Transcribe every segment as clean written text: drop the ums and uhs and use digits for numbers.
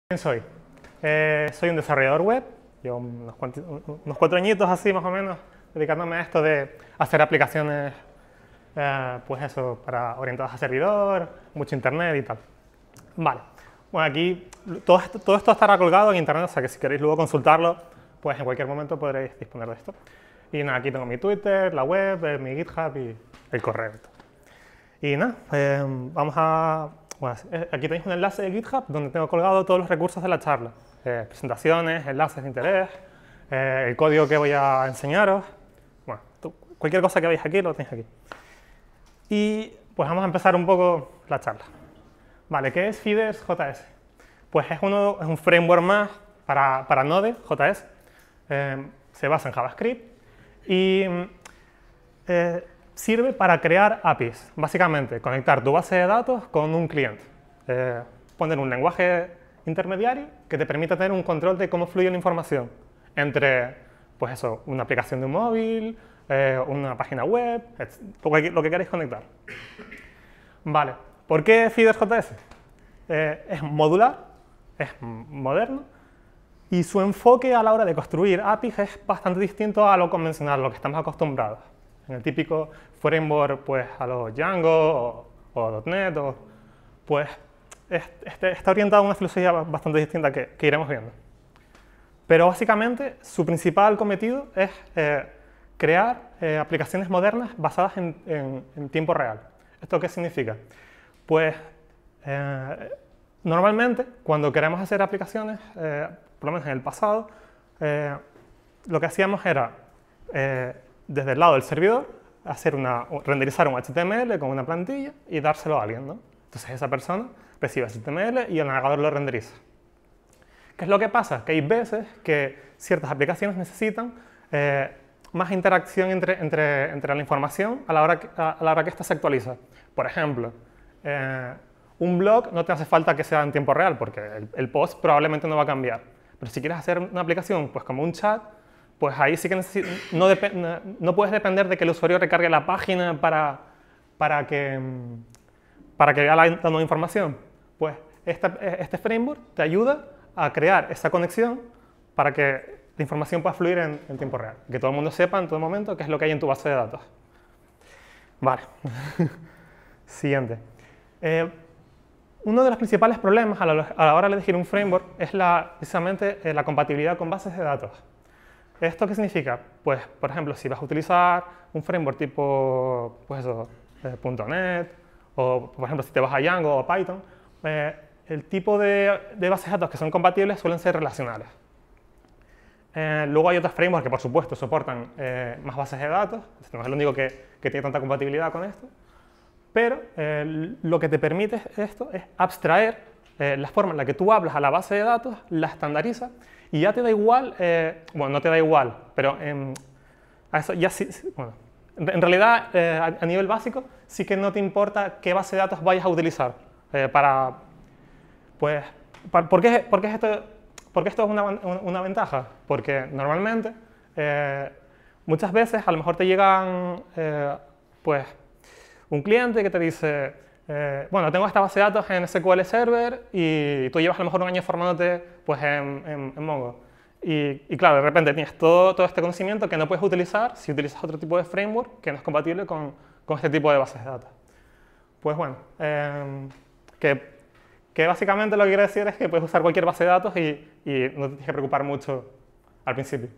¿Quién soy? Soy un desarrollador web, llevo unos 4 añitos así más o menos, dedicándome a esto de hacer aplicaciones, pues eso, orientadas a servidor, mucho internet y tal. Vale, bueno, aquí todo esto estará colgado en internet, o sea que si queréis luego consultarlo, pues en cualquier momento podréis disponer de esto. Y nada, aquí tengo mi Twitter, la web, mi GitHub y el correo. Y nada, bueno, aquí tenéis un enlace de GitHub donde tengo colgado todos los recursos de la charla. Presentaciones, enlaces de interés, el código que voy a enseñaros. Bueno, cualquier cosa que veáis aquí lo tenéis aquí. Y pues vamos a empezar un poco la charla. Vale, ¿qué es Fidesz.js? Pues es un framework más para Node.js. Se basa en JavaScript y sirve para crear APIs. Básicamente, conectar tu base de datos con un cliente. Poner un lenguaje intermediario que te permita tener un control de cómo fluye la información entre, pues eso, una aplicación de un móvil, una página web, lo que queráis conectar. Vale, ¿por qué Fidesz.js? Es modular, es moderno, y su enfoque a la hora de construir APIs es bastante distinto a lo convencional, a lo que estamos acostumbrados. En el típico framework, pues a los Django o .NET, pues está orientado a una filosofía bastante distinta que iremos viendo. Pero básicamente su principal cometido es crear aplicaciones modernas basadas en tiempo real. ¿Esto qué significa? Pues normalmente cuando queremos hacer aplicaciones, por lo menos en el pasado, lo que hacíamos era desde el lado del servidor renderizar un HTML con una plantilla y dárselo a alguien, ¿no? Entonces esa persona recibe HTML y el navegador lo renderiza. ¿Qué es lo que pasa? Que hay veces que ciertas aplicaciones necesitan más interacción entre la información a la hora que ésta se actualiza. Por ejemplo, un blog no te hace falta que sea en tiempo real porque el post probablemente no va a cambiar. Pero si quieres hacer una aplicación pues como un chat, pues ahí sí que no puedes depender de que el usuario recargue la página para que vea la nueva información. Pues este framework te ayuda a crear esa conexión para que la información pueda fluir en tiempo real. Que todo el mundo sepa en todo momento qué es lo que hay en tu base de datos. Vale. Siguiente. Uno de los principales problemas a la hora de elegir un framework es precisamente la compatibilidad con bases de datos. ¿Esto qué significa? Pues, por ejemplo, si vas a utilizar un framework tipo, pues eso, .NET, o por ejemplo, si te vas a Django o Python, el tipo de bases de datos que son compatibles suelen ser relacionales. Luego hay otros frameworks que, por supuesto, soportan más bases de datos, no es el único que tiene tanta compatibilidad con esto, pero lo que te permite esto es abstraer la forma en la que tú hablas a la base de datos, la estandariza, y ya te da igual, bueno, no te da igual, pero a eso ya sí, bueno, en realidad a nivel básico sí que no te importa qué base de datos vayas a utilizar ¿por qué esto es una ventaja? Porque normalmente, muchas veces a lo mejor te llegan pues un cliente que te dice bueno, tengo esta base de datos en SQL Server y tú llevas a lo mejor un año formándote pues, en Mongo. Y claro, de repente tienes todo este conocimiento que no puedes utilizar si utilizas otro tipo de framework que no es compatible con este tipo de bases de datos. Pues bueno, que básicamente lo que quiere decir es que puedes usar cualquier base de datos y no te tienes que preocupar mucho al principio.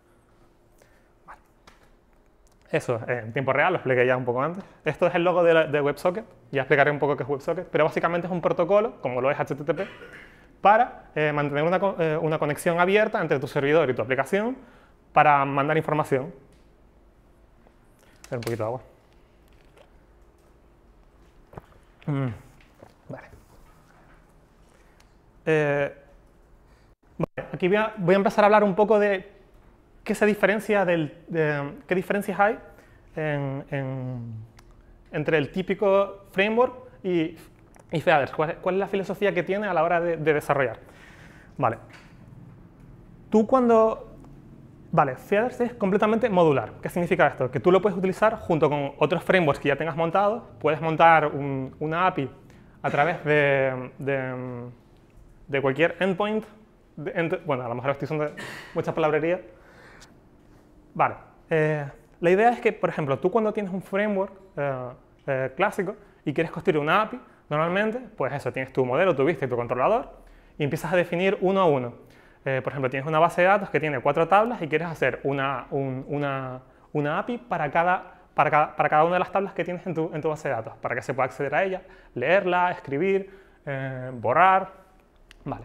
Eso, en tiempo real, lo expliqué ya un poco antes. Esto es el logo de WebSocket, ya explicaré un poco qué es WebSocket, pero básicamente es un protocolo, como lo es HTTP, para mantener una conexión abierta entre tu servidor y tu aplicación para mandar información. Un poquito de agua. Vale. Vale, aquí voy a empezar a hablar un poco de qué qué diferencias hay entre el típico framework y Feders. ¿Cuál es la filosofía que tiene a la hora de desarrollar? Vale. Vale, Feders es completamente modular. ¿Qué significa esto? Que tú lo puedes utilizar junto con otros frameworks que ya tengas montados. Puedes montar una API a través de de cualquier endpoint, bueno, a lo mejor estoy usando mucha palabrería. Vale, la idea es que, por ejemplo, tú cuando tienes un framework clásico y quieres construir una API, normalmente, pues eso, tienes tu modelo, tu vista y tu controlador, y empiezas a definir uno a uno. Por ejemplo, tienes una base de datos que tiene 4 tablas y quieres hacer una API para cada una de las tablas que tienes en tu base de datos, para que se pueda acceder a ella, leerla, escribir, borrar. Vale.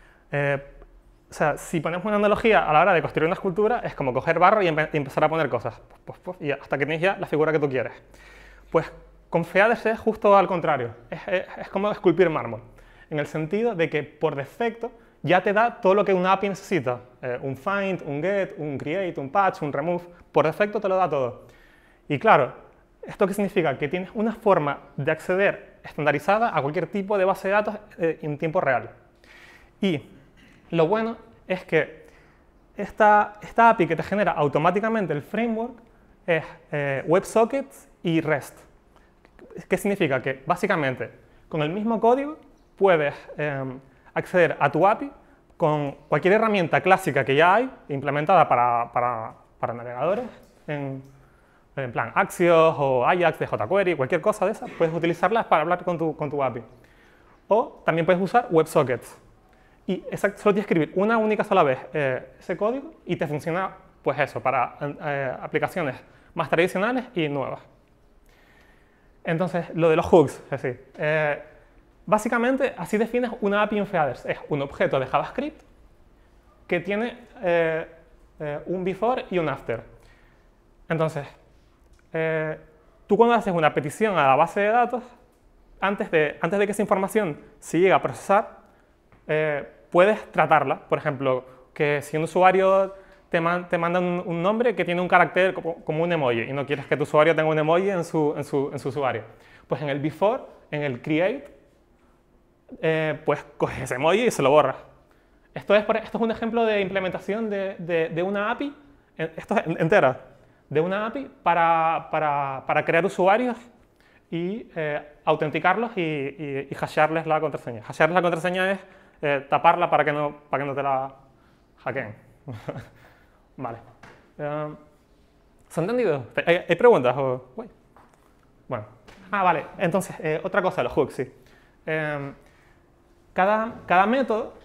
O sea, si ponemos una analogía a la hora de construir una escultura, es como coger barro y empezar a poner cosas, y hasta que tienes ya la figura que tú quieres. Pues con Feathers es justo al contrario, es como esculpir mármol, en el sentido de que por defecto ya te da todo lo que una API necesita, un find, un get, un create, un patch, un remove, por defecto te lo da todo. Y claro, ¿esto qué significa? Que tienes una forma de acceder estandarizada a cualquier tipo de base de datos en tiempo real. Y lo bueno es que esta API que te genera automáticamente el framework es WebSockets y REST. ¿Qué significa? Que básicamente con el mismo código puedes acceder a tu API con cualquier herramienta clásica que ya hay implementada para navegadores, en plan Axios o Ajax de jQuery, cualquier cosa de esas, puedes utilizarlas para hablar con tu API. O también puedes usar WebSockets. Y solo tienes que escribir una única sola vez ese código y te funciona, pues eso, para aplicaciones más tradicionales y nuevas. Entonces, lo de los hooks, es decir, básicamente así defines una API en Feathers. Es un objeto de JavaScript que tiene un before y un after. Entonces, tú cuando haces una petición a la base de datos, antes de que esa información se llegue a procesar, puedes tratarla. Por ejemplo, que si un usuario te manda un nombre que tiene un carácter como un emoji y no quieres que tu usuario tenga un emoji en su usuario, pues en el before, en el create, pues coges ese emoji y se lo borras. Esto es un ejemplo de implementación de una API, esto es entera, de una API para crear usuarios y autenticarlos y hashearles la contraseña. Hashearles la contraseña es taparla para que no te la hackeen. Vale. ¿Se ha entendido? ¿Hay preguntas? Bueno. Vale. Entonces, otra cosa, los hooks, sí. Cada método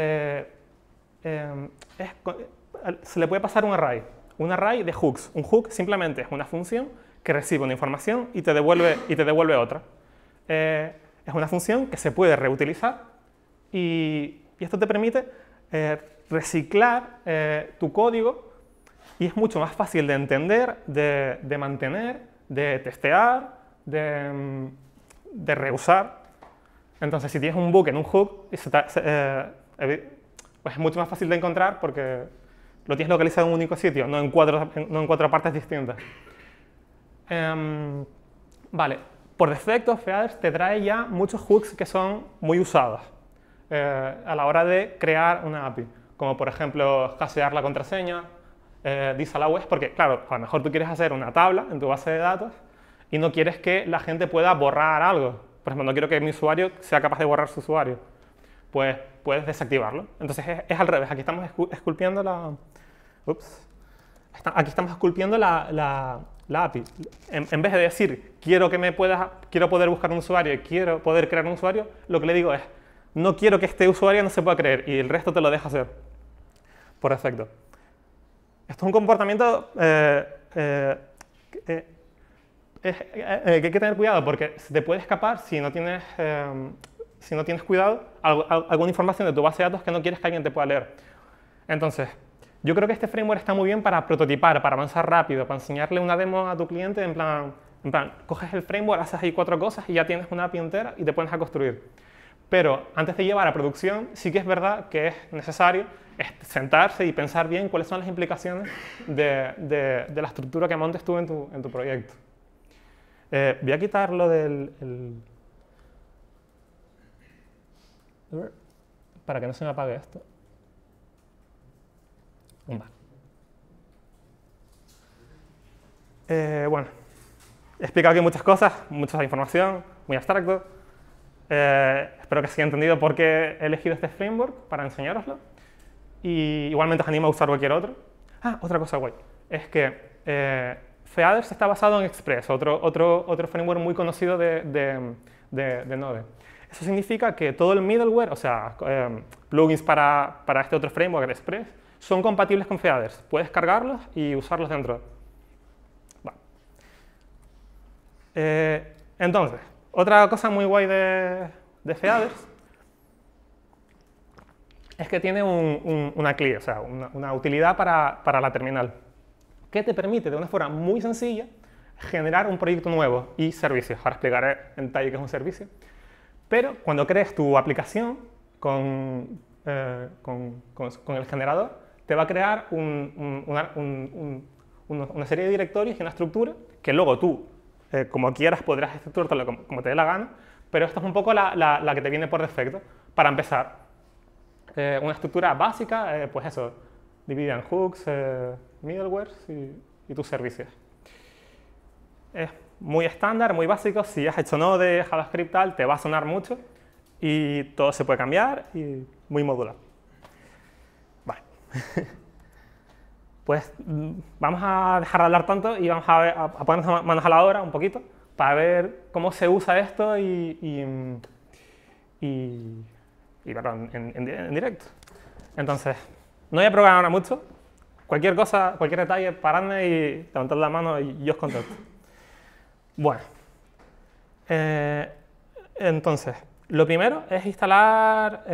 se le puede pasar un array de hooks. Un hook simplemente es una función que recibe una información y te devuelve otra. Es una función que se puede reutilizar y esto te permite reciclar tu código y es mucho más fácil de entender, de mantener, de testear, de reusar. Entonces, si tienes un bug en un hook, pues es mucho más fácil de encontrar porque lo tienes localizado en un único sitio, no en cuatro partes distintas. Vale, por defecto, Feathers te trae ya muchos hooks que son muy usados a la hora de crear una API, como por ejemplo hashear la contraseña, disallow es porque, claro, a lo mejor tú quieres hacer una tabla en tu base de datos y no quieres que la gente pueda borrar algo. Por ejemplo, no quiero que mi usuario sea capaz de borrar su usuario. Pues puedes desactivarlo. Entonces es al revés. Aquí estamos esculpiendo aquí estamos esculpiendo la API. En vez de decir, quiero poder buscar un usuario y quiero poder crear un usuario, lo que le digo es, no quiero que este usuario no se pueda creer y el resto te lo deja hacer por defecto. Esto es un comportamiento que hay que tener cuidado porque se te puede escapar si no tienes cuidado alguna información de tu base de datos que no quieres que alguien te pueda leer. Entonces, yo creo que este framework está muy bien para prototipar, para avanzar rápido, para enseñarle una demo a tu cliente en plan, coges el framework, haces ahí 4 cosas y ya tienes una API entera y te pones a construir. Pero antes de llevar a producción, sí que es verdad que es necesario sentarse y pensar bien cuáles son las implicaciones de la estructura que montes tú en tu proyecto. Voy a quitar lo para que no se me apague esto. Bueno, he explicado aquí muchas cosas, mucha información, muy abstracto. Espero que se haya entendido por qué he elegido este framework para enseñároslo. Y igualmente os animo a usar cualquier otro. Ah, otra cosa guay. Es que Feathers está basado en Express, otro framework muy conocido de Node. Eso significa que todo el middleware, o sea, plugins para este otro framework, Express, son compatibles con Feathers. Puedes cargarlos y usarlos dentro. Vale. Entonces, otra cosa muy guay de Feathers es que tiene una CLI, o sea, una utilidad para la terminal, que te permite de una forma muy sencilla generar un proyecto nuevo y servicios. Ahora explicaré en detalle qué es un servicio. Pero cuando crees tu aplicación con el generador, te va a crear una serie de directorios y una estructura que luego tú, como quieras, podrás estructurarlo como te dé la gana, pero esta es un poco la que te viene por defecto. Para empezar, una estructura básica, pues eso, dividida en hooks, middlewares y tus servicios. Es muy estándar, muy básico. Si has hecho Node, JavaScript, tal, te va a sonar mucho y todo se puede cambiar y muy modular. Vale. Pues vamos a dejar de hablar tanto y vamos a ponernos manos a la obra un poquito para ver cómo se usa esto y verlo en directo. Entonces, no voy a programar ahora mucho. Cualquier cosa, cualquier detalle, paradme y levantad la mano y yo os contesto. Bueno, entonces, lo primero es instalar...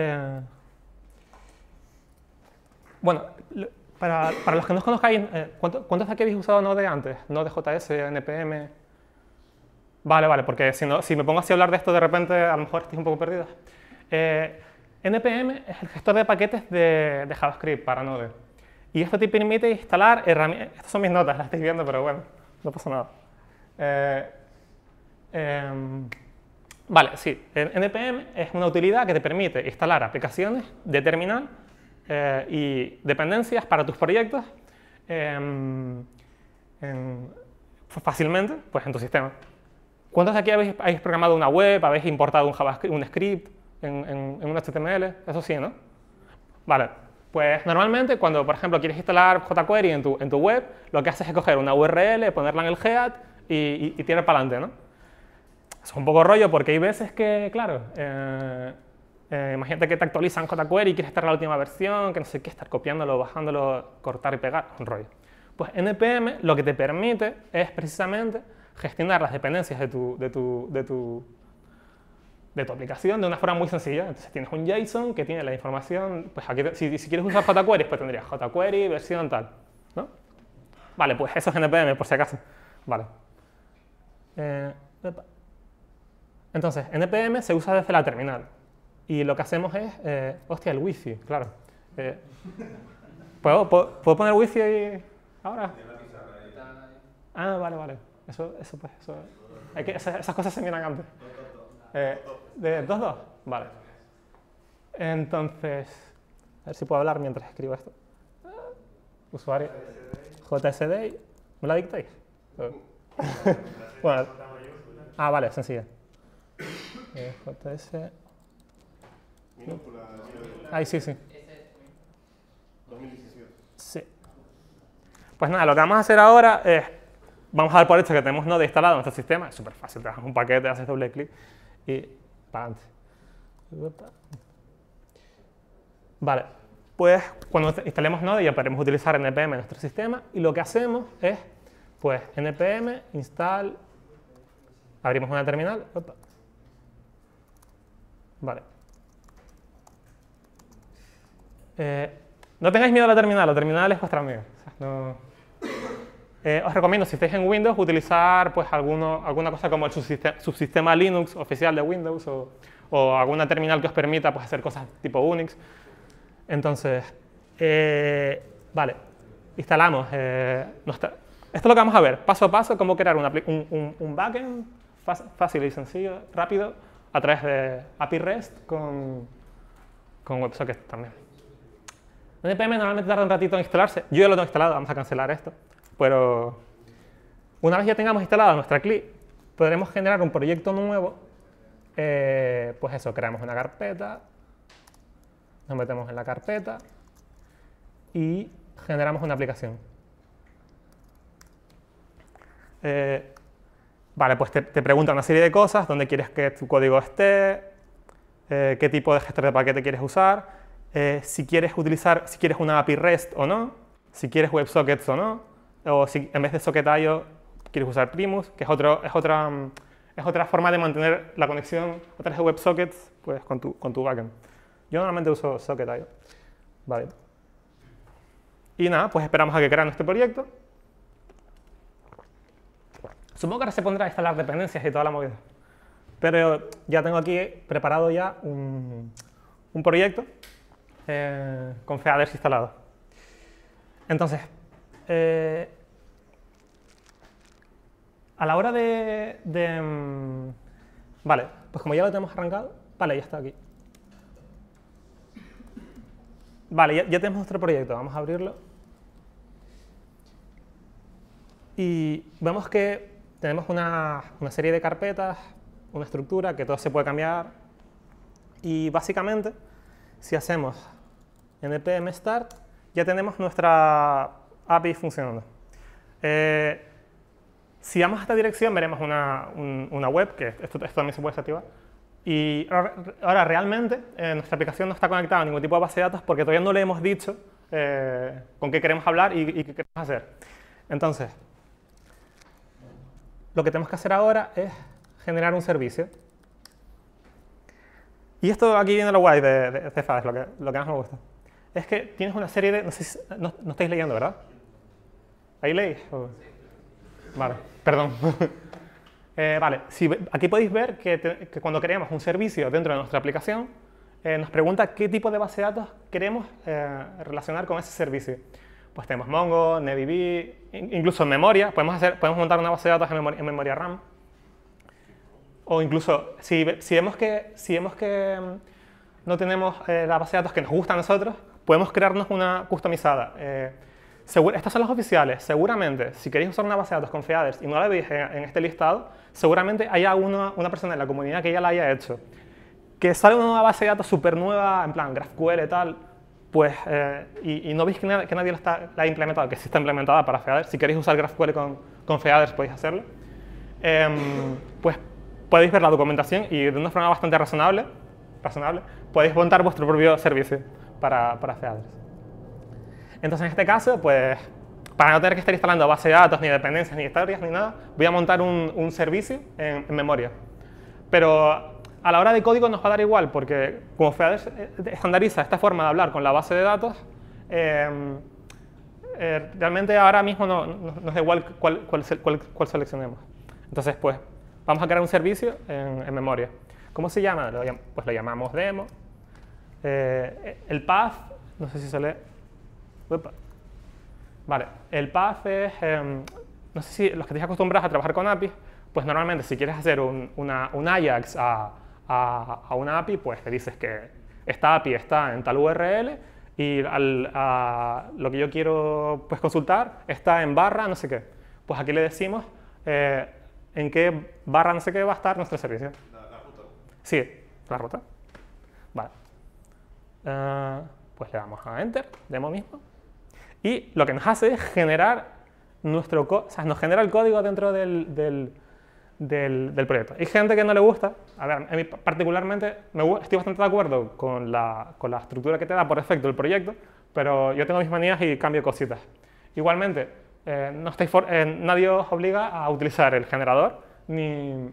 bueno, para los que no os conozcáis, ¿cuántos de aquí habéis usado Node antes? Node.js, NPM... Vale, porque si me pongo así a hablar de esto de repente, a lo mejor estáis un poco perdidos. NPM es el gestor de paquetes de JavaScript para Node. Y esto te permite instalar herramientas... Estas son mis notas, las estáis viendo, pero bueno, no pasa nada. Vale, sí, NPM es una utilidad que te permite instalar aplicaciones de terminal y dependencias para tus proyectos fácilmente pues, en tu sistema. ¿Cuántos de aquí habéis programado una web, habéis importado un JavaScript, un script en un HTML? Eso sí, ¿no? Vale, pues normalmente cuando, por ejemplo, quieres instalar jQuery en tu web, lo que haces es coger una URL, ponerla en el head y tirar para adelante, ¿no? Es un poco rollo porque hay veces que, claro, imagínate que te actualizan jQuery y quieres estar en la última versión, que no sé qué, estar copiándolo, bajándolo, cortar y pegar, un rollo. Pues NPM lo que te permite es precisamente gestionar las dependencias de tu aplicación de una forma muy sencilla. Entonces tienes un JSON que tiene la información, pues aquí, si quieres usar jQuery, pues tendrías jQuery versión tal, ¿no? Vale, pues eso es NPM, por si acaso. Vale. Entonces, NPM se usa desde la terminal. Y lo que hacemos es... hostia, el wifi, claro. ¿Puedo poner wifi ahí ahora? Ah, vale. Eso. Esas cosas se miran antes. ¿De 2.2? Vale. Entonces, a ver si puedo hablar mientras escribo esto. Usuario JSD. ¿Me la dictáis? Bueno. Vale, sencilla. JS. Ahí sí. 2017. Sí. Pues nada, lo que vamos a hacer ahora es, vamos a dar por hecho que tenemos Node instalado en nuestro sistema. Es súper fácil, te das un paquete, haces doble clic y para adelante. Vale, pues cuando instalemos Node ya podremos utilizar NPM en nuestro sistema y lo que hacemos es, pues, NPM install, abrimos una terminal. Vale. No tengáis miedo a la terminal es vuestra amiga. O sea, no... os recomiendo, si estáis en Windows, utilizar pues, alguna cosa como el subsistema Linux oficial de Windows o alguna terminal que os permita pues, hacer cosas tipo Unix. Entonces, vale, instalamos. Esto es lo que vamos a ver, paso a paso, cómo crear un backend fácil y sencillo, rápido, a través de API REST con WebSocket también. NPM normalmente tarda un ratito en instalarse. Yo ya lo tengo instalado, vamos a cancelar esto. Pero una vez ya tengamos instalada nuestra CLI, podremos generar un proyecto nuevo pues eso, creamos una carpeta, nos metemos en la carpeta y generamos una aplicación. Vale, pues te pregunta una serie de cosas, dónde quieres que tu código esté, qué tipo de gestor de paquete quieres usar, si quieres una API REST o no, si quieres WebSockets o no, o si en vez de Socket.io quieres usar Primus, que es otra forma de mantener la conexión a través de WebSockets pues, con tu backend. Yo normalmente uso Socket.io. Vale. Y nada, pues esperamos a que crea nuestro proyecto. Supongo que ahora se pondrá a instalar dependencias y toda la movida. Pero ya tengo aquí preparado ya un proyecto con Feathers instalado. Entonces, a la hora vale, pues como ya lo tenemos arrancado, vale, ya está aquí. Vale, ya tenemos nuestro proyecto, vamos a abrirlo. Y vemos que tenemos una serie de carpetas, una estructura, que todo se puede cambiar. Y básicamente, si hacemos npm start, ya tenemos nuestra API funcionando. Si vamos a esta dirección, veremos una web, que esto también se puede desactivar. Y ahora realmente nuestra aplicación no está conectada a ningún tipo de base de datos porque todavía no le hemos dicho con qué queremos hablar y qué queremos hacer. Entonces, lo que tenemos que hacer ahora es generar un servicio. Y esto aquí viene lo guay de Feathers, lo que más me gusta. Es que tienes una serie de... No estáis leyendo, ¿verdad? ¿Ahí leéis? Vale, perdón. Vale, aquí podéis ver que cuando creamos un servicio dentro de nuestra aplicación, nos pregunta qué tipo de base de datos queremos relacionar con ese servicio. Pues tenemos Mongo, NetDB, incluso en memoria, podemos montar una base de datos en memoria RAM. O incluso, si vemos que no tenemos la base de datos que nos gusta a nosotros, podemos crearnos una customizada. Estas son las oficiales. Seguramente, si queréis usar una base de datos con Feathers y no la veis en este listado, seguramente haya una persona en la comunidad que ya la haya hecho. Que sale una base de datos súper nueva, en plan GraphQL y tal, pues, y no veis que nadie la ha implementado, que sí está implementada para Feathers. Si queréis usar GraphQL con Feathers, podéis hacerlo. Pues podéis ver la documentación y de una forma bastante razonable podéis montar vuestro propio servicio para Feathers. Entonces, en este caso, pues, para no tener que estar instalando base de datos, ni dependencias, ni historias, ni nada, voy a montar un servicio en memoria. Pero a la hora de código nos va a dar igual, porque como Feathers estandariza esta forma de hablar con la base de datos, realmente ahora mismo nos da igual cuál seleccionemos. Entonces, pues, vamos a crear un servicio en memoria. ¿Cómo se llama? Pues lo llamamos demo. El path, no sé si se lee. Upa. Vale, el path es, no sé si los que estéis acostumbrados a trabajar con APIs, pues normalmente si quieres hacer un AJAX a una API, pues le dices que esta API está en tal URL y lo que yo quiero pues, consultar está en barra no sé qué. Pues aquí le decimos en qué barra no sé qué va a estar nuestro servicio. ¿La ruta? Sí, la ruta. Vale. Pues le damos a Enter, demo mismo. Y lo que nos hace es generar nos genera el código dentro del proyecto. Hay gente que no le gusta, a ver, a mí particularmente estoy bastante de acuerdo con la estructura que te da por defecto el proyecto, pero yo tengo mis manías y cambio cositas. Igualmente, nadie os obliga a utilizar el generador ni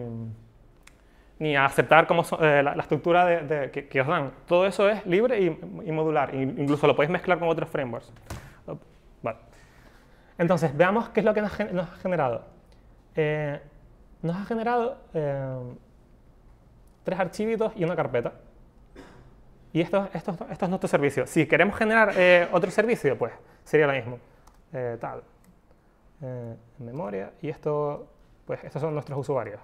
a aceptar la estructura que os dan. Todo eso es libre y modular, incluso lo podéis mezclar con otros frameworks. Vale. Entonces, veamos qué es lo que nos ha generado. Nos ha generado 3 archivitos y una carpeta. Y esto es nuestro servicio. Si queremos generar otro servicio, pues sería lo mismo. En memoria, y estos son nuestros usuarios.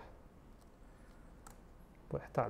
Pues tal.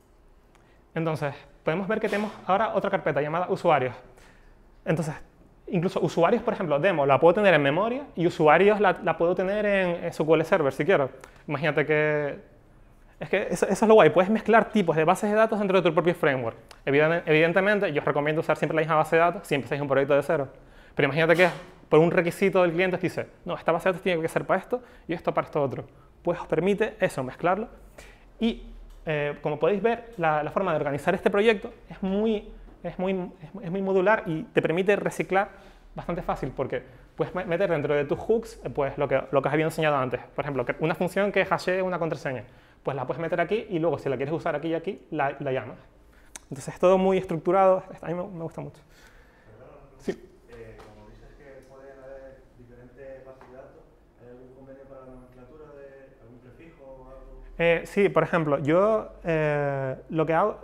Entonces, podemos ver que tenemos ahora otra carpeta llamada usuarios. Entonces, incluso usuarios, por ejemplo, demo la puedo tener en memoria y usuarios la puedo tener en SQL Server si quiero. Imagínate que... Es que eso es lo guay, puedes mezclar tipos de bases de datos dentro de tu propio framework. Evidentemente, yo os recomiendo usar siempre la misma base de datos si empezáis un proyecto de cero. Pero imagínate que por un requisito del cliente te dice, no, esta base de datos tiene que ser para esto y esto para esto otro. Pues os permite eso, mezclarlo. Y como podéis ver, la forma de organizar este proyecto es muy modular y te permite reciclar bastante fácil porque puedes meter dentro de tus hooks pues, lo que os había enseñado antes. Por ejemplo, una función que hashee una contraseña. Pues la puedes meter aquí y luego si la quieres usar aquí y aquí, la llamas. Entonces es todo muy estructurado, a mí me gusta mucho. Sí. Como dices que pueden haber diferentes bases de datos, ¿hay algún convenio para la nomenclatura de algún prefijo o algo? Sí, por ejemplo, yo lo que hago,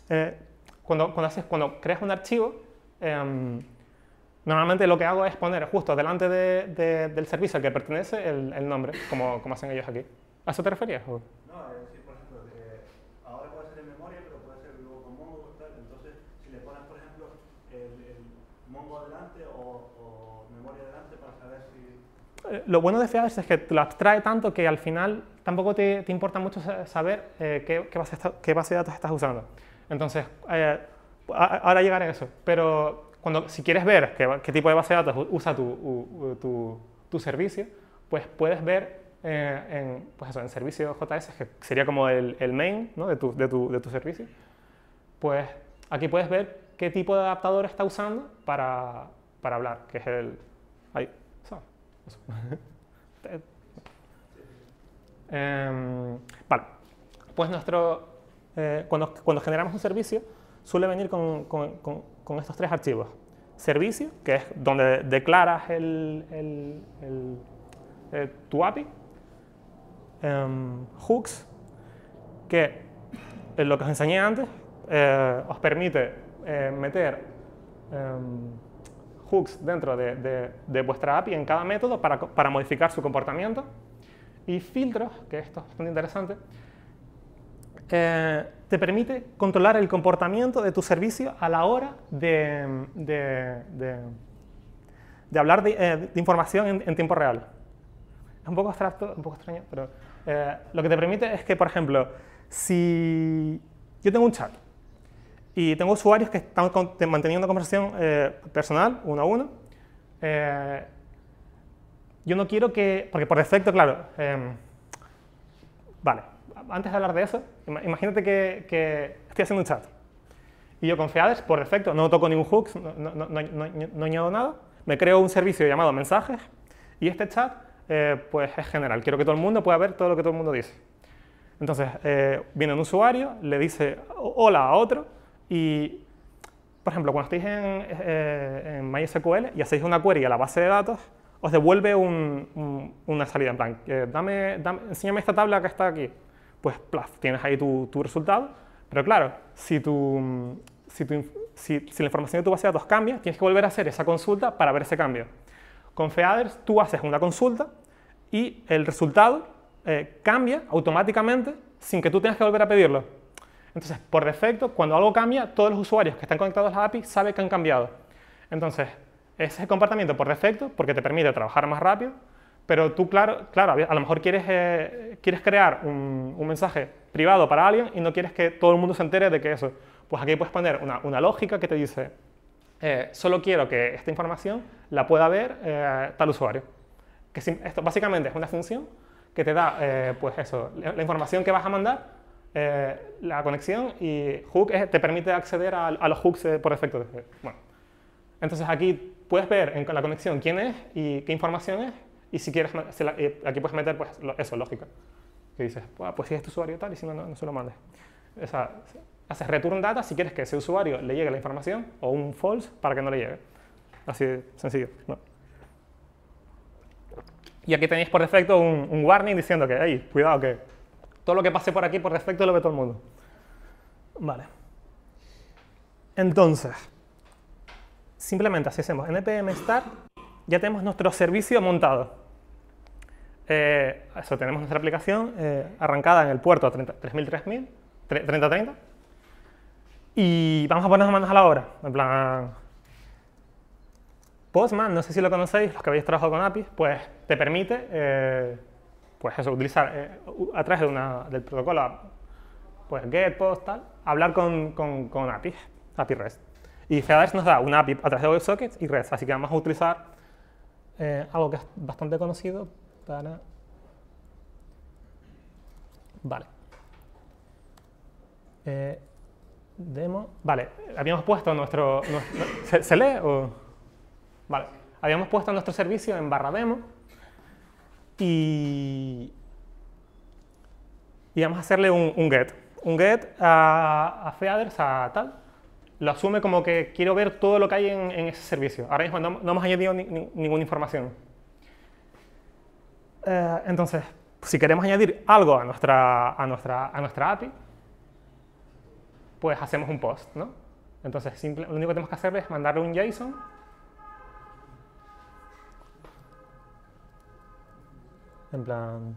cuando creas un archivo, normalmente lo que hago es poner justo delante del servicio al que pertenece el nombre, como hacen ellos aquí. ¿A eso te referías? ¿O? No, es decir, por ejemplo, ahora puede ser en memoria, pero puede ser luego con Mongo, tal. Entonces, si le pones, por ejemplo, el Mongo adelante o memoria adelante para saber si... Lo bueno de Feathers es que te lo abstrae tanto que al final tampoco te importa mucho saber qué base de datos estás usando. Entonces, ahora llegaré a eso. Pero si quieres ver qué tipo de base de datos usa tu servicio, pues puedes ver pues eso, en servicio JS, que sería como el main, ¿no? de tu servicio, pues aquí puedes ver qué tipo de adaptador está usando para hablar, que es el... Ahí, ¿sabes? Eso. Vale, pues cuando generamos un servicio, suele venir con estos tres archivos. Servicio, que es donde declaras tu API. Hooks, que lo que os enseñé antes, os permite meter hooks dentro de vuestra API en cada método para modificar su comportamiento. Y filtros, que esto es bastante interesante, te permite controlar el comportamiento de tu servicio a la hora de hablar de información en tiempo real. Es un poco abstracto, un poco extraño, pero lo que te permite es que, por ejemplo, si yo tengo un chat y tengo usuarios que están manteniendo una conversación personal, uno a uno, yo no quiero que... Porque por defecto, claro... vale, antes de hablar de eso, imagínate que estoy haciendo un chat y yo con Feathers, por defecto, no toco ningún hook, no añado nada, me creo un servicio llamado mensajes y este chat pues es general, quiero que todo el mundo pueda ver todo lo que todo el mundo dice. Entonces, viene un usuario, le dice hola a otro y, por ejemplo, cuando estáis en MySQL y hacéis una query a la base de datos, os devuelve una salida en plan, enséñame esta tabla que está aquí. Pues, plaf, tienes ahí tu resultado, pero claro, si la información de tu base de datos cambia, tienes que volver a hacer esa consulta para ver ese cambio. Con Feathers tú haces una consulta y el resultado cambia automáticamente sin que tú tengas que volver a pedirlo. Entonces, por defecto, cuando algo cambia, todos los usuarios que están conectados a la API saben que han cambiado. Entonces, ese es el comportamiento por defecto porque te permite trabajar más rápido, pero tú, claro, a lo mejor quieres crear un mensaje privado para alguien y no quieres que todo el mundo se entere de que eso. Pues aquí puedes poner una lógica que te dice solo quiero que esta información la pueda ver tal usuario. Esto básicamente es una función que te da pues eso, la información que vas a mandar, la conexión, y hook te permite acceder a los hooks por defecto. Bueno, entonces aquí puedes ver en la conexión quién es y qué información es, y si quieres, aquí puedes meter pues, eso, lógica. Que dices, pues si es este usuario tal, y si no, no se lo mandes. O sea, haces return data si quieres que ese usuario le llegue la información, o un false para que no le llegue. Así de sencillo, ¿no? Y aquí tenéis por defecto un warning diciendo que, hey, cuidado, que todo lo que pase por aquí por defecto lo ve todo el mundo. Vale. Entonces, simplemente así hacemos npm start, ya tenemos nuestro servicio montado. Eso, tenemos nuestra aplicación arrancada en el puerto 3030, y vamos a ponernos manos a la obra, en plan... Postman, no sé si lo conocéis, los que habéis trabajado con APIs, pues te permite pues eso, utilizar a través del protocolo pues get, post, tal, hablar con APIs, API REST. Y Feathers nos da una API a través de WebSockets y REST, así que vamos a utilizar algo que es bastante conocido para... Vale. Demo. Vale, habíamos puesto nuestro... ¿Se lee o...? Vale, habíamos puesto nuestro servicio en /demo y vamos a hacerle un get. Un get a Feathers, a tal. Lo asume como que quiero ver todo lo que hay en ese servicio. Ahora mismo no hemos añadido ninguna información. Entonces, si queremos añadir algo a nuestra API, pues hacemos un post, ¿no? Entonces, lo único que tenemos que hacer es mandarle un JSON. En plan...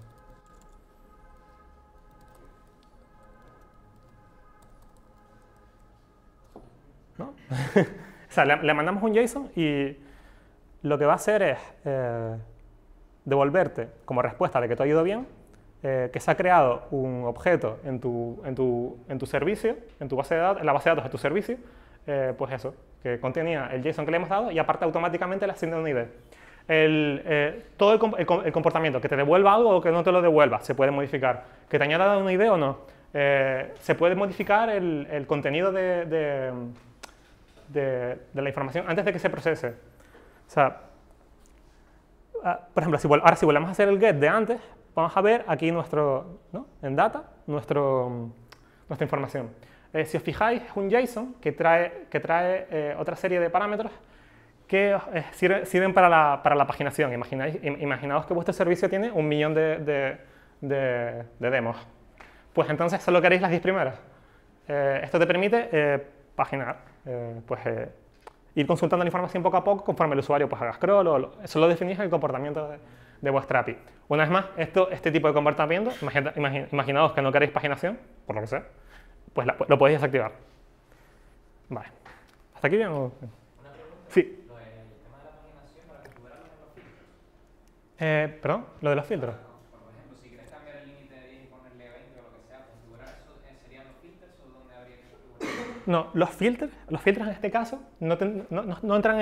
¿no? O sea, le mandamos un JSON y lo que va a hacer es devolverte como respuesta de que todo ha ido bien, que se ha creado un objeto en tu servicio, en tu base de datos, en la base de datos de tu servicio, pues eso, que contenía el JSON que le hemos dado y aparte automáticamente le asigna un ID. Todo el comportamiento, que te devuelva algo o que no te lo devuelva, se puede modificar. Que te añada una ID o no. Se puede modificar el contenido de la información antes de que se procese. O sea, por ejemplo, ahora si volvemos a hacer el get de antes, vamos a ver aquí en data, nuestra información. Si os fijáis, es un JSON que trae otra serie de parámetros que sirven para la paginación. Imaginaos que vuestro servicio tiene 1 millón de demos. Pues entonces solo queréis las 10 primeras. Esto te permite paginar, ir consultando la información poco a poco conforme el usuario pues, haga scroll. Eso lo definís en el comportamiento de vuestra API. Una vez más, este tipo de comportamiento, imaginaos que no queréis paginación, por lo que sea, pues lo podéis desactivar. Vale. ¿Hasta aquí bien? Una pregunta. Sí. Lo del tema de la paginación para configurarlo en los filtros. Perdón, lo de los filtros. Por ejemplo, si quieres cambiar el límite de 10 y ponerle 20 o lo que sea, configurar eso, ¿serían los filtros o dónde habría que configurar? No, los filtros en este caso no entran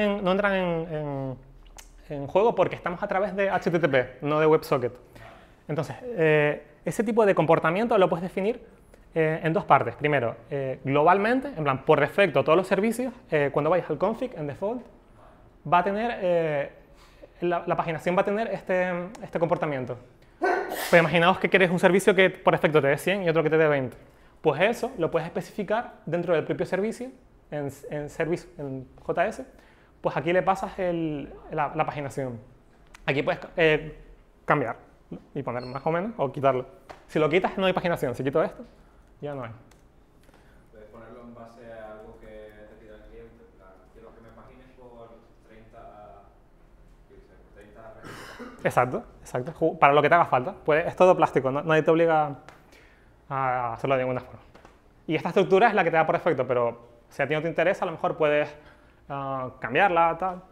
en juego porque estamos a través de HTTP, no de WebSocket. Entonces, ese tipo de comportamiento lo puedes definir en dos partes. Primero, globalmente, en plan, por defecto, todos los servicios, cuando vayas al config, en default, va a tener, la paginación va a tener este comportamiento. Pues imaginaos que quieres un servicio que por defecto te dé 100 y otro que te dé 20. Pues eso lo puedes especificar dentro del propio servicio, en JS, pues aquí le pasas la paginación. Aquí puedes cambiar y poner más o menos o quitarlo. Si lo quitas no hay paginación, si quito esto, ya no hay. Puedes ponerlo en base a algo que te pida el cliente, quiero que me pagines por 30 registros. Exacto, exacto. Para lo que te haga falta. Pues es todo plástico, nadie te obliga a hacerlo de ninguna forma. Y esta estructura es la que te da por defecto, pero si a ti no te interesa, a lo mejor puedes cambiarla, tal.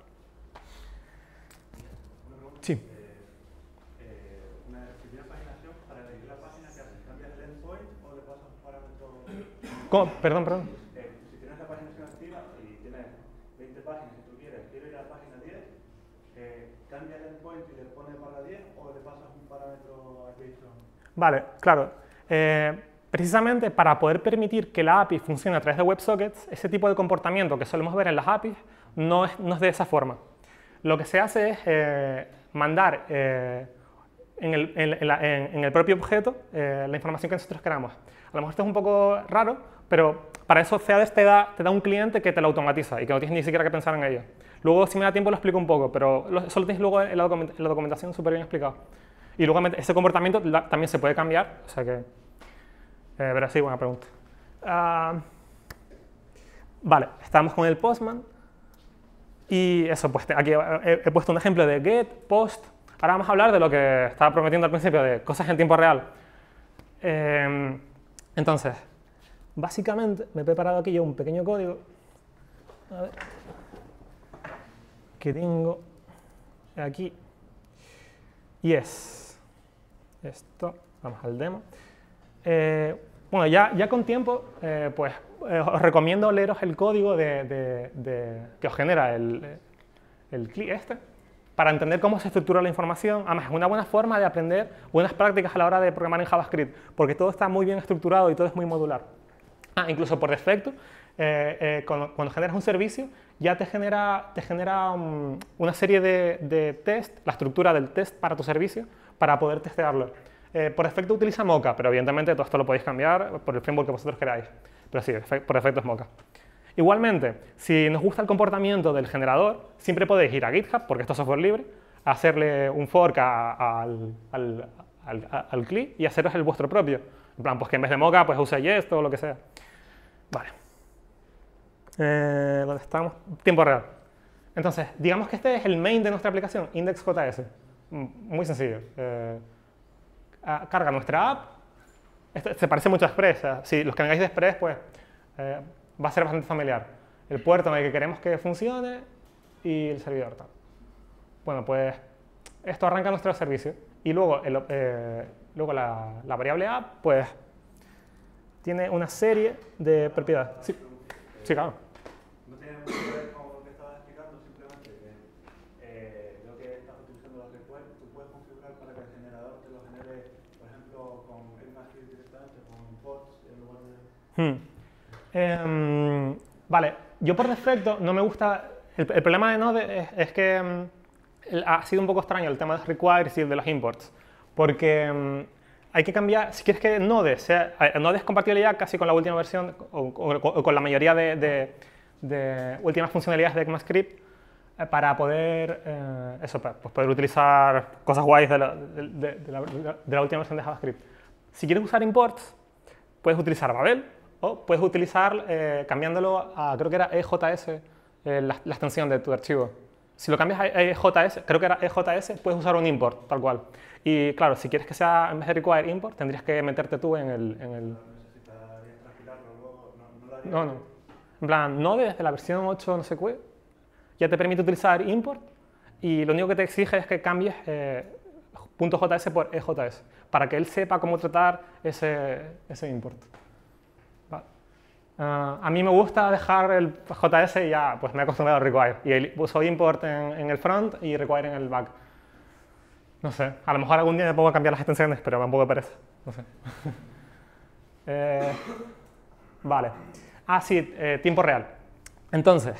Sí. Si tienes paginación, para elegir la página que haces, ¿cambias el endpoint o le pasas un parámetro? ¿Cómo? Perdón. Si tienes la paginación activa y tienes 20 páginas y tú quiero ir a la página 10, ¿cambia el endpoint y le pones barra 10 o le pasas un parámetro a JSON? Vale, claro. Precisamente para poder permitir que la API funcione a través de WebSockets, ese tipo de comportamiento que solemos ver en las APIs no es de esa forma. Lo que se hace es mandar en el propio objeto la información que nosotros queramos. A lo mejor esto es un poco raro, pero para eso Feathers te da un cliente que te lo automatiza y que no tienes ni siquiera que pensar en ello. Luego, si me da tiempo, lo explico un poco, pero eso lo tienes luego en la documentación súper bien explicado. Y luego ese comportamiento también se puede cambiar, o sea que... pero sí, buena pregunta. Vale, estamos con el Postman. Y eso, pues aquí he puesto un ejemplo de get, post. Ahora vamos a hablar de lo que estaba prometiendo al principio, de cosas en tiempo real. Entonces, básicamente me he preparado aquí yo un pequeño código. A ver. que tengo aquí. Y es esto. Vamos al demo. Bueno, ya con tiempo, pues os recomiendo leeros el código que os genera el CLI para entender cómo se estructura la información. Además, es una buena forma de aprender buenas prácticas a la hora de programar en JavaScript, porque todo está muy bien estructurado y todo es muy modular. Incluso por defecto, cuando generas un servicio, ya te genera una serie de test, la estructura del test para tu servicio, para poder testearlo. Por defecto utiliza Mocha, pero evidentemente todo esto lo podéis cambiar por el framework que vosotros queráis. Pero sí, por defecto es Mocha. Igualmente, si nos gusta el comportamiento del generador, siempre podéis ir a GitHub, porque esto es software libre, hacerle un fork al CLI y haceros el vuestro propio. En plan, pues que en vez de Mocha, pues uséis esto o lo que sea. Vale. ¿Dónde estamos? Tiempo real. Entonces, digamos que este es el main de nuestra aplicación, index.js. Muy sencillo. Carga nuestra app. Esto se parece mucho a Express. Si los que vengáis de Express, pues va a ser bastante familiar. El puerto en el que queremos que funcione y el servidor. Tal. Bueno, pues esto arranca nuestro servicio. Y luego, la variable app, pues tiene una serie de propiedades. Sí, sí, claro. No tiene mucho que ver con lo que estabas explicando, simplemente que lo que estás utilizando los requests, tú puedes configurar para que el generador te lo genere, por ejemplo, con ECMAScript directamente, con imports en lugar de... Vale, yo por defecto no me gusta... El problema de Node es que ha sido un poco extraño el tema de los requires y el de los imports, porque hay que cambiar, si quieres que Node es compatible ya casi con la última versión o con la mayoría de últimas funcionalidades de ECMAScript para poder, pues poder utilizar cosas guays de la última versión de JavaScript. Si quieres usar imports, puedes utilizar Babel o puedes utilizar, cambiándolo a, creo que era EJS, la extensión de tu archivo. Si lo cambias a EJS, creo que era EJS, puedes usar un import, tal cual. Y claro, si quieres que sea, en vez de require import, tendrías que meterte tú en el... ¿Necesitarías transpilarlo luego? ¿No lo harías? No. En plan, Node desde la versión 8 no sé qué, ya te permite utilizar import y lo único que te exige es que cambies .js por EJS para que él sepa cómo tratar ese import. Vale. A mí me gusta dejar el JS y ya pues me he acostumbrado a require y uso import en el front y require en el back. No sé, a lo mejor algún día me pongo a cambiar las extensiones, pero me da un poco de pereza. No sé. Vale. Sí, tiempo real. Entonces,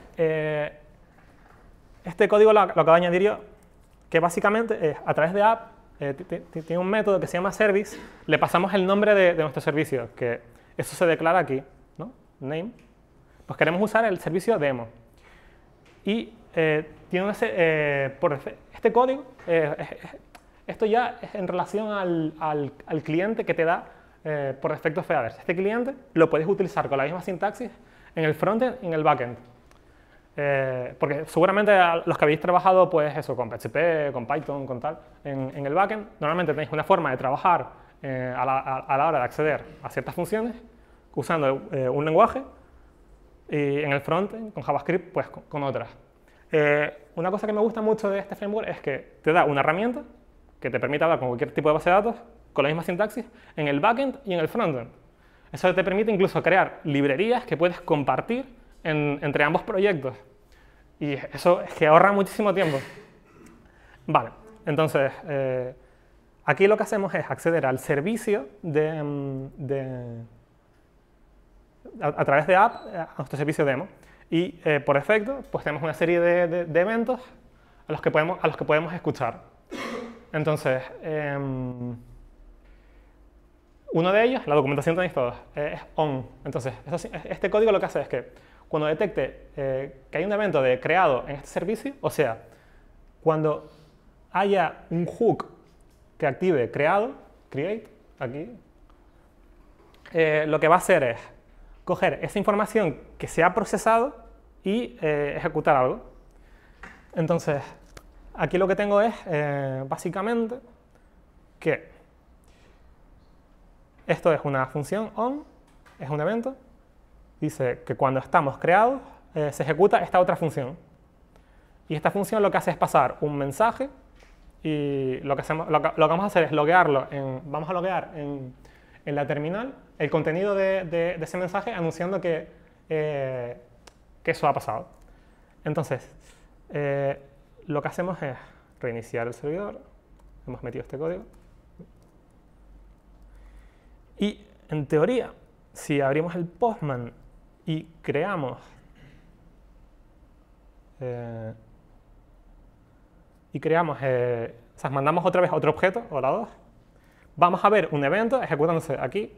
este código lo acabo de añadir yo, que básicamente es, a través de app, tiene un método que se llama service, le pasamos el nombre de nuestro servicio, que eso se declara aquí, ¿no? Name. Pues queremos usar el servicio demo. Y tiene este código, esto ya es en relación al cliente que te da por defecto Feathers. Este cliente lo puedes utilizar con la misma sintaxis en el frontend y en el backend. Porque seguramente los que habéis trabajado pues eso, con PHP, con Python, con tal, en el backend, normalmente tenéis una forma de trabajar a la hora de acceder a ciertas funciones usando un lenguaje y en el frontend, con JavaScript, pues con otras. Una cosa que me gusta mucho de este framework es que te da una herramienta que te permite hablar con cualquier tipo de base de datos con la misma sintaxis en el backend y en el frontend. Eso te permite incluso crear librerías que puedes compartir entre ambos proyectos. Y eso es que ahorra muchísimo tiempo. Vale, entonces, aquí lo que hacemos es acceder al servicio a través de app, a nuestro servicio demo. Y por defecto, pues tenemos una serie de eventos a los que podemos escuchar. Entonces, uno de ellos, la documentación tenéis todos, es on. Entonces, este código lo que hace es que cuando detecte que hay un evento de creado en este servicio, o sea, cuando haya un hook que active creado, create, aquí, lo que va a hacer es coger esa información que se ha procesado y ejecutar algo. Entonces, aquí lo que tengo es, básicamente, que esto es una función on, es un evento, dice que cuando estamos creados se ejecuta esta otra función. Y esta función lo que hace es pasar un mensaje y lo que vamos a hacer es loguearlo vamos a loguear en la terminal el contenido de ese mensaje anunciando que eso ha pasado. Entonces, lo que hacemos es reiniciar el servidor, hemos metido este código, y en teoría, si abrimos el Postman y creamos o sea, mandamos otra vez otro objeto, hola 2, vamos a ver un evento ejecutándose aquí.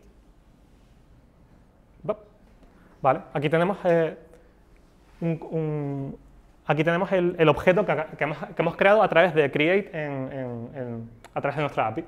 Vale, aquí tenemos, aquí tenemos el objeto que hemos creado a través de create a través de nuestra API.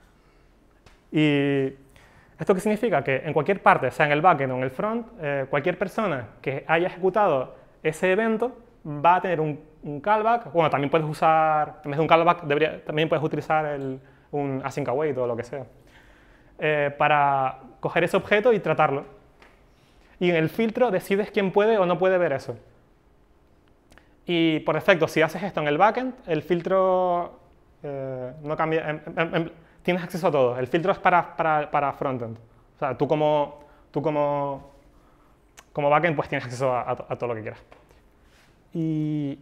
Y ¿esto qué significa? Que en cualquier parte, sea en el backend o en el front, cualquier persona que haya ejecutado ese evento va a tener un callback. Bueno, también puedes usar, en vez de un callback, también puedes utilizar un async await o lo que sea, para coger ese objeto y tratarlo. Y en el filtro decides quién puede o no puede ver eso. Y por defecto, si haces esto en el backend, el filtro no cambia, tienes acceso a todo. El filtro es para frontend. O sea, tú como backend pues tienes acceso a todo lo que quieras. Y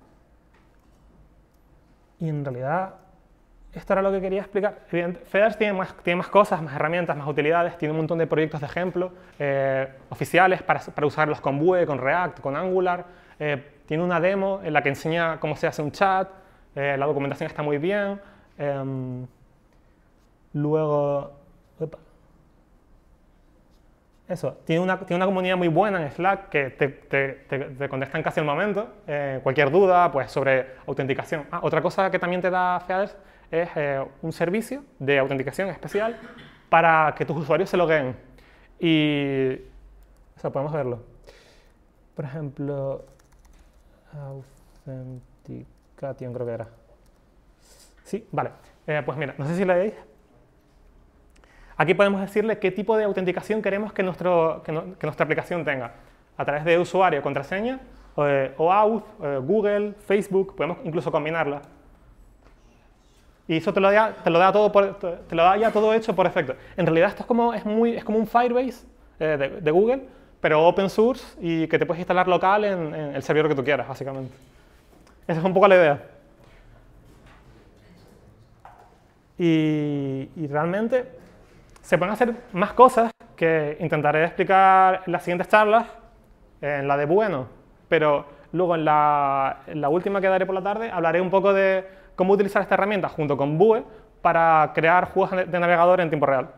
en realidad, esto era lo que quería explicar. Feathers tiene más cosas, más herramientas, más utilidades, tiene un montón de proyectos de ejemplo oficiales para usarlos con Vue, con React, con Angular. Tiene una demo en la que enseña cómo se hace un chat, la documentación está muy bien. Luego, eso, tiene una comunidad muy buena en Slack que te contestan casi al momento. Cualquier duda pues, sobre autenticación. Otra cosa que también te da Feathers es un servicio de autenticación especial para que tus usuarios se logueen. Y eso podemos verlo. Por ejemplo, Authentication creo que era. Sí, vale. Pues mira, no sé si lo veis. Aquí podemos decirle qué tipo de autenticación queremos que nuestra aplicación tenga. A través de usuario, contraseña, OAuth, Google, Facebook, podemos incluso combinarla. Y eso te lo da ya todo hecho por defecto. En realidad esto es como un Firebase de Google, pero open source y que te puedes instalar local en el servidor que tú quieras, básicamente. Esa es un poco la idea. Y realmente se pueden hacer más cosas que intentaré explicar en las siguientes charlas, en la de Bueno, pero luego en la última que daré por la tarde hablaré un poco de cómo utilizar esta herramienta junto con Vue para crear juegos de navegador en tiempo real.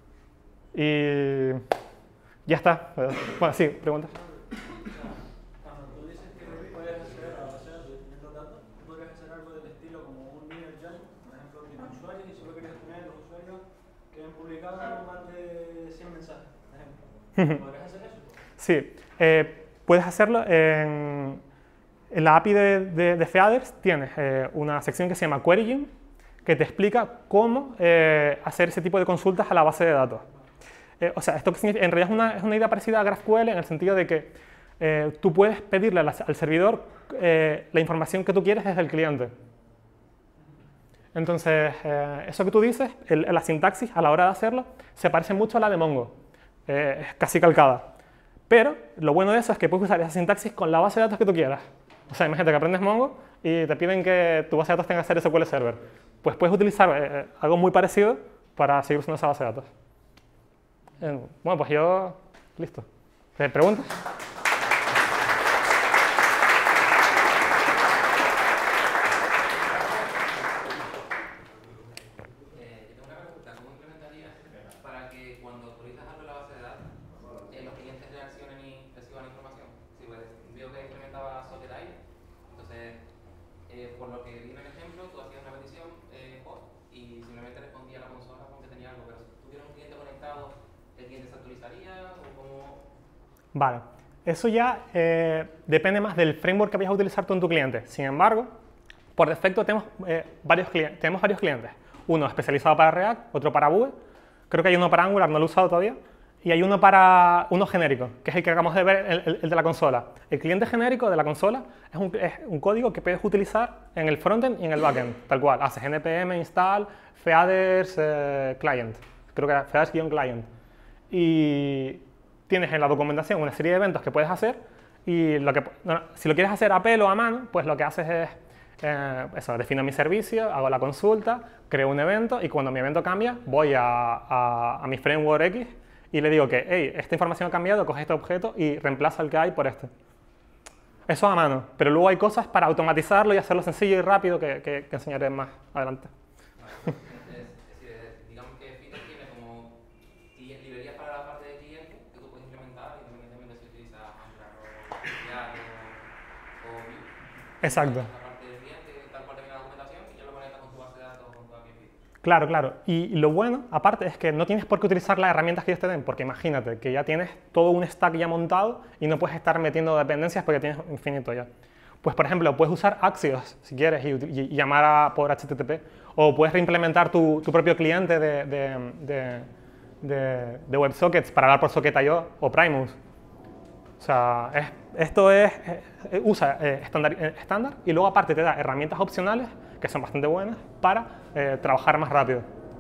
Y ya está. Bueno, sí, preguntas. Cuando tú dices que puedes hacer, o sea, teniendo datos, podrías hacer algo del estilo como un linear join, por ejemplo, tienes usuarios y solo quieres tener los usuarios que han publicado más de 100 mensajes, por ejemplo. ¿Podrías hacer eso? Sí, puedes hacerlo en la API de Feathers. Tienes una sección que se llama Querying, que te explica cómo hacer ese tipo de consultas a la base de datos. O sea, esto en realidad es una idea parecida a GraphQL en el sentido de que tú puedes pedirle al servidor la información que tú quieres desde el cliente. Entonces, eso que tú dices, la sintaxis a la hora de hacerlo, se parece mucho a la de Mongo. Es casi calcada. Pero lo bueno de eso es que puedes usar esa sintaxis con la base de datos que tú quieras. O sea, imagínate que aprendes Mongo y te piden que tu base de datos tenga que ser SQL Server. Pues puedes utilizar algo muy parecido para seguir usando esa base de datos. Bueno, pues yo... listo. ¿Preguntas? Por lo que vi en el ejemplo, tú hacías una petición post y simplemente respondía a la consola porque tenía algo, pero si tuviera un cliente conectado, ¿el cliente se actualizaría o cómo? Vale, eso ya depende más del framework que vayas a utilizar tú en tu cliente. Sin embargo, por defecto tenemos varios clientes. Uno especializado para React, otro para Vue, creo que hay uno para Angular, no lo he usado todavía, y hay uno genérico, que es el que acabamos de ver, el de la consola. El cliente genérico de la consola es un código que puedes utilizar en el frontend y en el backend, tal cual. Haces npm install feathers client, creo que era feathers-client. Y tienes en la documentación una serie de eventos que puedes hacer, y si lo quieres hacer a pelo o a mano, pues lo que haces es defino mi servicio, hago la consulta, creo un evento, y cuando mi evento cambia, voy a mi framework X y le digo que, hey, esta información ha cambiado, coge este objeto y reemplaza el que hay por este. Eso a mano, pero luego hay cosas para automatizarlo y hacerlo sencillo y rápido que enseñaré más adelante. Es decir, digamos que Fitter tiene como librerías para la parte de cliente que tú puedes implementar independientemente si utilizas Angular o React o Vue. Exacto. La parte del cliente, tal cual termina la documentación y ya lo conectas con tu base de datos con tu API Fitter. Claro, claro. Y lo bueno, aparte, es que no tienes por qué utilizar las herramientas que ellos te den, porque imagínate que ya tienes todo un stack ya montado y no puedes estar metiendo dependencias porque tienes infinito ya. Pues, por ejemplo, puedes usar Axios, si quieres, y llamar por HTTP, o puedes reimplementar tu propio cliente de WebSockets para hablar por Socket.io o Primus. O sea, usa estándar y luego aparte te da herramientas opcionales que son bastante buenas para trabajar más rápido.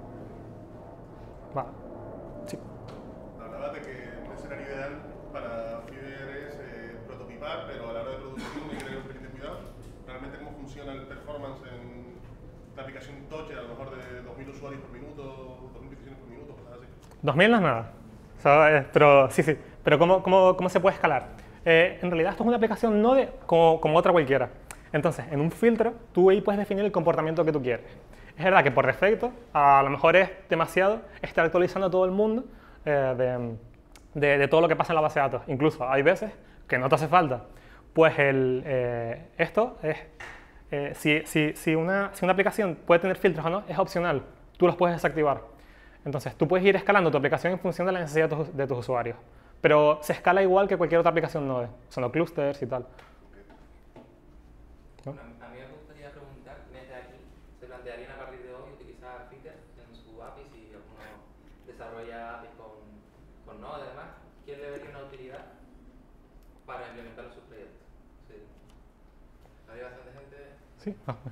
Vale. Sí. Hablabas de que un escenario ideal para Fiverr es prototipar, pero a la hora de producción hay que tener un pelín de cuidado. Realmente cómo funciona el performance en la aplicación Touch, a lo mejor de 2000 usuarios por minuto, 2000 peticiones por minuto, cosas así. 2000 no es nada. O sea, pero sí. Pero ¿cómo se puede escalar? En realidad esto es una aplicación Node como otra cualquiera. Entonces, en un filtro, tú ahí puedes definir el comportamiento que tú quieres. Es verdad que por defecto, a lo mejor es demasiado estar actualizando a todo el mundo de todo lo que pasa en la base de datos. Incluso hay veces que no te hace falta. Pues esto es, si una aplicación puede tener filtros o no, es opcional. Tú los puedes desactivar. Entonces, tú puedes ir escalando tu aplicación en función de la necesidad de tus usuarios. Pero se escala igual que cualquier otra aplicación Node. Son los clusters y tal. ¿No? A mí me gustaría preguntar, desde aquí, ¿se plantearían a partir de hoy utilizar Fitter en su API si alguno desarrolla APIs con Node y demás? ¿Quién le vería una utilidad para implementarlo en sus proyectos? Sí. Hay bastante gente... Sí.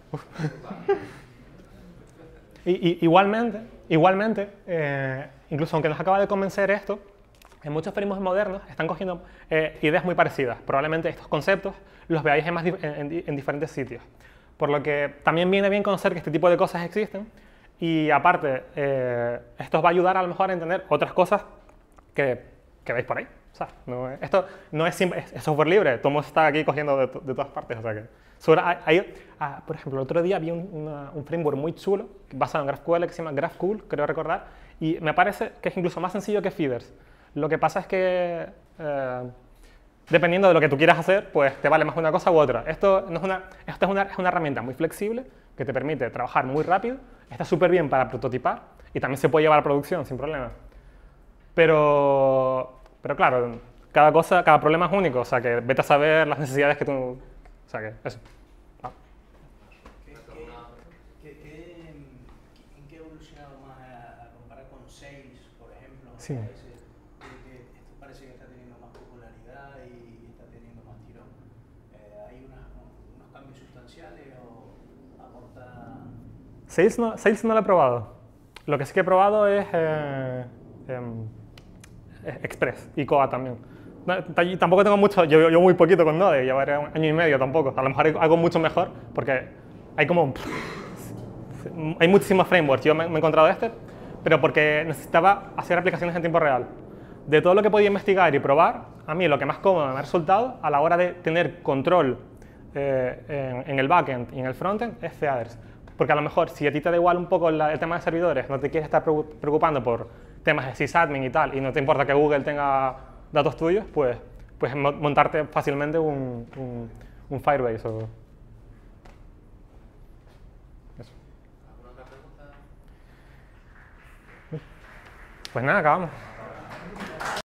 Igualmente, incluso aunque nos acaba de convencer esto, en muchos frameworks modernos están cogiendo ideas muy parecidas. Probablemente estos conceptos los veáis en diferentes sitios. Por lo que también viene bien conocer que este tipo de cosas existen y aparte, esto os va a ayudar a lo mejor a entender otras cosas que veis por ahí. O sea, esto no es software libre, todo está aquí cogiendo de todas partes. O sea que, por ejemplo, el otro día vi un framework muy chulo basado en GraphQL que se llama GraphQL, creo recordar, y me parece que es incluso más sencillo que Feeders. Lo que pasa es que, dependiendo de lo que tú quieras hacer, pues te vale más una cosa u otra. Esto es una herramienta muy flexible que te permite trabajar muy rápido, está súper bien para prototipar y también se puede llevar a producción sin problema. Pero claro, cada problema es único, o sea que vete a saber las necesidades que tú... O sea que eso. ¿En qué ha evolucionado más a comparar con Sales, por ejemplo? Sí. Esto parece que está teniendo más popularidad y está teniendo más tirón. ¿Hay unos cambios sustanciales o aporta...? Sales no lo he probado. Lo que sí que he probado es Express y Coa también. Tampoco tengo mucho, yo muy poquito con Node, llevaré un año y medio tampoco. A lo mejor hago mucho mejor porque hay muchísimos frameworks. Yo me he encontrado pero porque necesitaba hacer aplicaciones en tiempo real. De todo lo que podía investigar y probar, a mí lo que más cómodo me ha resultado a la hora de tener control en el backend y en el frontend es Feathers. Porque a lo mejor si a ti te da igual un poco el tema de servidores, no te quieres estar preocupando por temas de sysadmin y tal, y no te importa que Google tenga datos tuyos, pues montarte fácilmente un Firebase o... Eso. ¿Alguna otra pregunta? Pues nada, acabamos.